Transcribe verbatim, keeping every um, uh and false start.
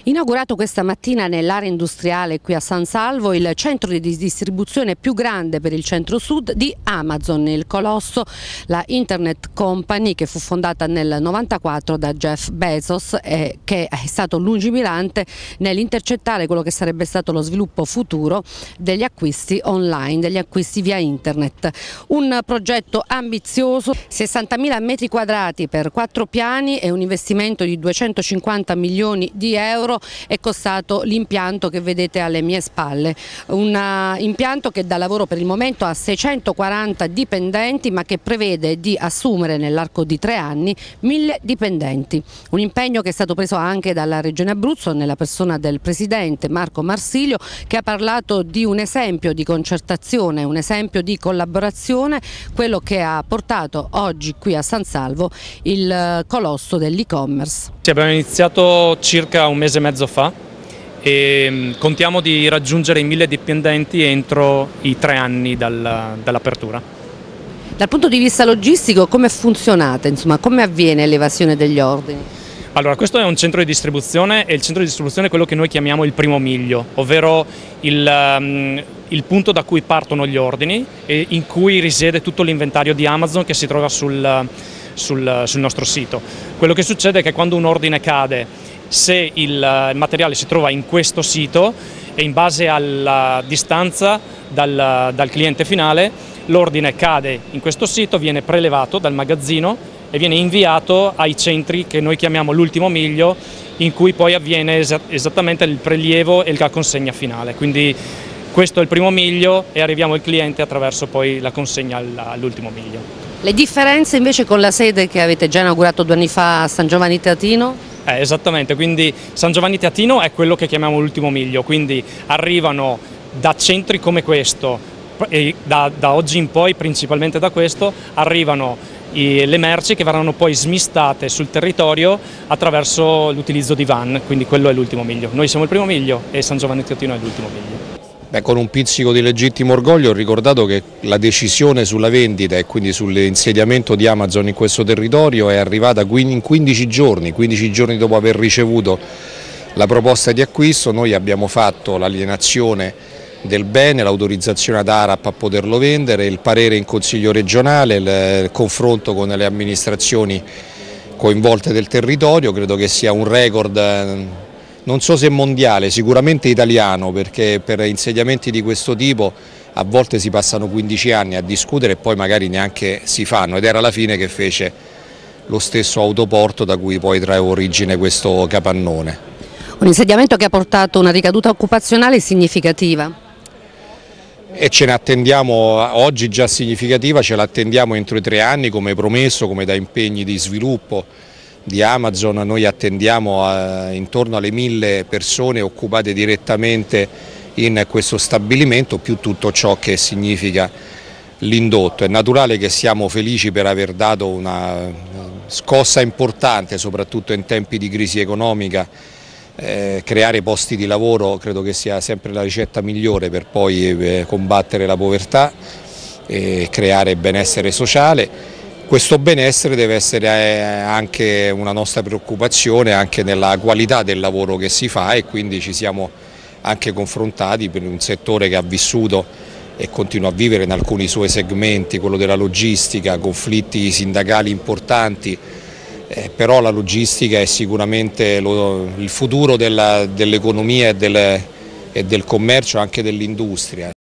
Inaugurato questa mattina nell'area industriale qui a San Salvo il centro di distribuzione più grande per il centro-sud di Amazon, il colosso, la Internet Company che fu fondata nel novantaquattro da Jeff Bezos e che è stato lungimirante nell'intercettare quello che sarebbe stato lo sviluppo futuro degli acquisti online, degli acquisti via internet. Un progetto ambizioso, sessantamila metri quadrati per quattro piani e un investimento di duecentocinquanta milioni di euro è costato l'impianto che vedete alle mie spalle, un impianto che dà lavoro per il momento a seicentoquaranta dipendenti ma che prevede di assumere nell'arco di tre anni mille dipendenti, un impegno che è stato preso anche dalla Regione Abruzzo nella persona del Presidente Marco Marsilio, che ha parlato di un esempio di concertazione, un esempio di collaborazione, quello che ha portato oggi qui a San Salvo il colosso dell'e-commerce. Abbiamo iniziato circa un mese e mezzo fa e contiamo di raggiungere i mille dipendenti entro i tre anni dal, dall'apertura. Dal punto di vista logistico come funzionate? Insomma, come avviene l'evasione degli ordini? Allora, questo è un centro di distribuzione e il centro di distribuzione è quello che noi chiamiamo il primo miglio, ovvero il, um, il punto da cui partono gli ordini e in cui risiede tutto l'inventario di Amazon che si trova sul, sul, sul nostro sito. Quello che succede è che quando un ordine cade, se il materiale si trova in questo sito e in base alla distanza dal, dal cliente finale, l'ordine cade in questo sito, viene prelevato dal magazzino e viene inviato ai centri che noi chiamiamo l'ultimo miglio, in cui poi avviene es esattamente il prelievo e la consegna finale. Quindi questo è il primo miglio e arriviamo al cliente attraverso poi la consegna all'ultimo miglio. Le differenze invece con la sede che avete già inaugurato due anni fa a San Giovanni Teatino? Eh, esattamente, quindi San Giovanni Teatino è quello che chiamiamo l'ultimo miglio, quindi arrivano da centri come questo e da, da oggi in poi, principalmente da questo, arrivano i, le merci che verranno poi smistate sul territorio attraverso l'utilizzo di van, quindi quello è l'ultimo miglio. Noi siamo il primo miglio e San Giovanni Teatino è l'ultimo miglio. Beh, con un pizzico di legittimo orgoglio ho ricordato che la decisione sulla vendita e quindi sull'insediamento di Amazon in questo territorio è arrivata in quindici giorni, quindici giorni dopo aver ricevuto la proposta di acquisto. Noi abbiamo fatto l'alienazione del bene, l'autorizzazione ad ARAP a poterlo vendere, il parere in Consiglio regionale, il confronto con le amministrazioni coinvolte del territorio. Credo che sia un record, non so se mondiale, sicuramente italiano, perché per insediamenti di questo tipo a volte si passano quindici anni a discutere e poi magari neanche si fanno, ed era la fine che fece lo stesso autoporto da cui poi trae origine questo capannone. Un insediamento che ha portato una ricaduta occupazionale significativa? E ce ne attendiamo, oggi già significativa, ce l'attendiamo entro i tre anni come promesso, come da impegni di sviluppo di Amazon. Noi attendiamo a, intorno alle mille persone occupate direttamente in questo stabilimento, più tutto ciò che significa l'indotto. È naturale che siamo felici per aver dato una scossa importante, soprattutto in tempi di crisi economica. Eh, creare posti di lavoro credo che sia sempre la ricetta migliore per poi eh, combattere la povertà e creare benessere sociale. Questo benessere deve essere anche una nostra preoccupazione anche nella qualità del lavoro che si fa, e quindi ci siamo anche confrontati per un settore che ha vissuto e continua a vivere in alcuni suoi segmenti, quello della logistica, conflitti sindacali importanti, eh, però la logistica è sicuramente lo, il futuro dell'economia e del, e del commercio, anche dell'industria.